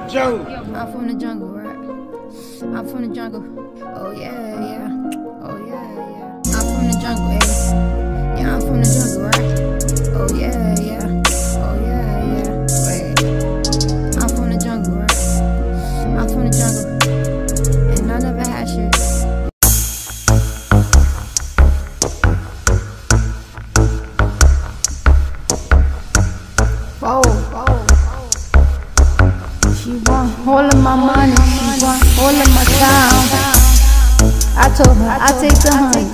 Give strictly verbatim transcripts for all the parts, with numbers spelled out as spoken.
jungle. I'm from the jungle, right? I'm from the jungle. Oh yeah, yeah. Oh yeah, yeah. I'm from the jungle, eh? Yeah, I'm from the jungle, right? Oh yeah, yeah. Oh yeah, yeah. Wait. I'm from the jungle, right? I'm from the jungle. And I never had shit. Whoa, whoa. She want all of my money, she want all of my time. I told her, I take the honey.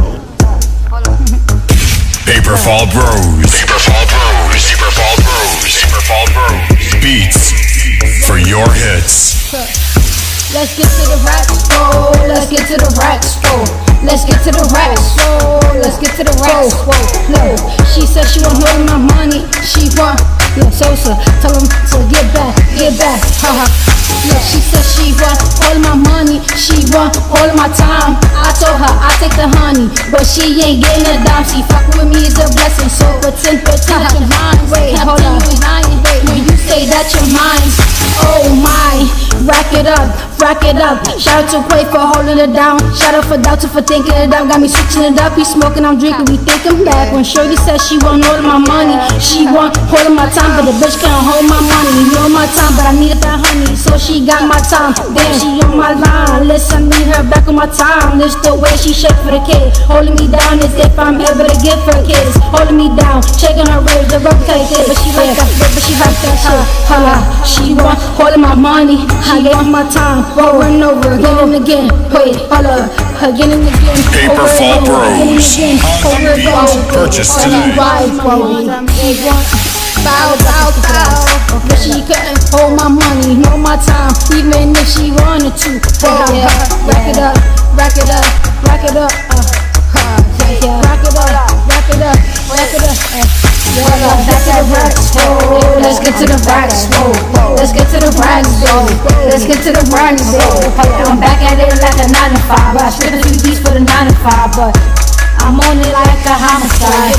Paper Fall Bros. Paper Fall Bros. Paper Fall Bros. Paper Fall Bros. Beats for your hits. Let's get to the racks, oh, let's get to the racks, oh. Let's get to the racks, oh, let's get to the racks, oh. Look, she said she want all my money, she want, yeah, Sosa, tell him to get back, get back, haha. Look, she said she want all my money, she want all my time. I told her I take the honey, but she ain't getting a dime. She fuck with me is a blessing, so pretend, pretend that you're mine. Wait, hold on, you lying, wait, when you say that you're mine. Oh my, rack it up, rack it up. Shout out to Quay for holding it down. Shout out for Delta for thinking it up. Got me switching it up, we smoking, I'm drinking, we thinking back. When Shorty said she want all of my money, she want all of my time, but the bitch can't hold my money. You know my time, but I needed that honey, so she got my time. Damn, she on my line, listen, I need her back on my time. This the way she shake for the kid, holding me down as if I'm able to give her kids. Holding me down, shaking her ribs, the rope like this. But she like that, but she like that shit. Holla, she want all of my money, I gave her my time, over and over, again and again. Wait, holla, again and again. Paper Fall Bros. On the beat, purchase today. Bow, bow, bow. But she couldn't hold my money, no my time, even if she wanted to. Yeah, rack it up, rack it up, rack it up. Uh, uh, yeah, yeah. Rack it up, rack it up, rack it up. Uh, yeah, back to the racks, whoa. Let's get to the racks, whoa. Let's get to the racks, whoa. Let's get to the racks, whoa. I'm back at it like a nine to five. I spit a few beats for the nine to five, but I'm on it like a homicide.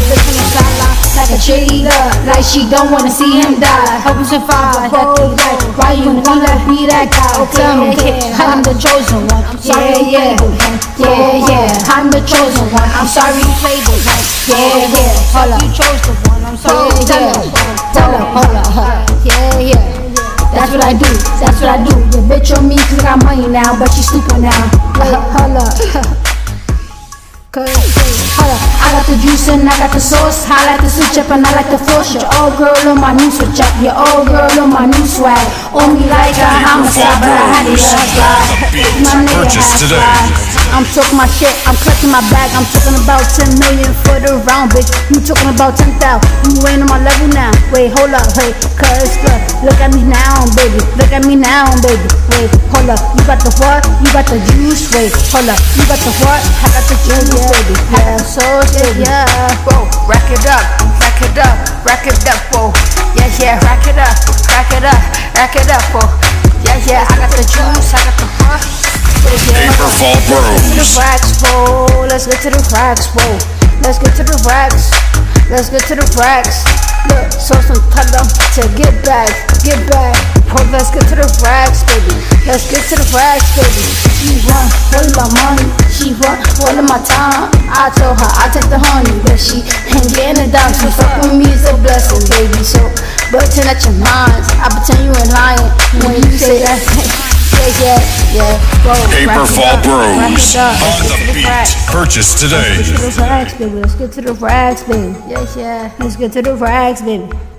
Like a cheater, like she don't wanna see him die. Help him survive, like why you wanna be that guy? Tell me, I'm the chosen one. Yeah, yeah, yeah, yeah. I'm the chosen one. I'm sorry you played the one. Yeah, yeah. Hold up, you chose the one. I'm sorry. Yeah, tell her, hold up, yeah, yeah. That's what I do. That's what I do. The bitch on me 'cause I got money now, but she stupid now. Hold up. Cause, holla, I got the juice and I got the sauce. I like to switch up and I like to force. Your old girl on my new switch up. Your old girl on my new swag. On me like a homicide, but I had to slide. My nigga has slide. I'm talking my shit, I'm clutching my bag. I'm talking about ten million for the round, bitch. You talking about ten thousand. You ain't on my level now. Wait, hold up, hey. Cause look, look at me now, baby. Look at me now, baby. Wait, hold up. You got the what? You got the juice. Wait, hold up. You got the what? I got the juice. Yeah, baby. Yeah, so yeah, yeah. Whoa, rack it up, rack it up, rack it up, whoa. Yeah, yeah, rack it up, rack it up, rack it up, whoa. Yeah, yeah, I got the juice, I got the huh. Paper Fall Bros. Let's get to the racks, whoa. Let's get to the racks, whoa. Let's get to the racks. Let's get to the racks. Look, so some tell them to get back, get back. Oh, let's get to the racks, baby. Let's get to the racks, baby. She want all of my money, she want all of my time. I told her I take the honey, but she ain't getting a dime. She fuck with me is a blessing, baby. So pretend that you're mine. I pretend you ain't lying when you say that. Yeah, yeah, yeah. Whoa, Paper Fall Bros. On the beat, purchase today. Let's get to the racks, baby. Let's get to the racks, baby. Yeah, yeah. Let's get to the racks, baby.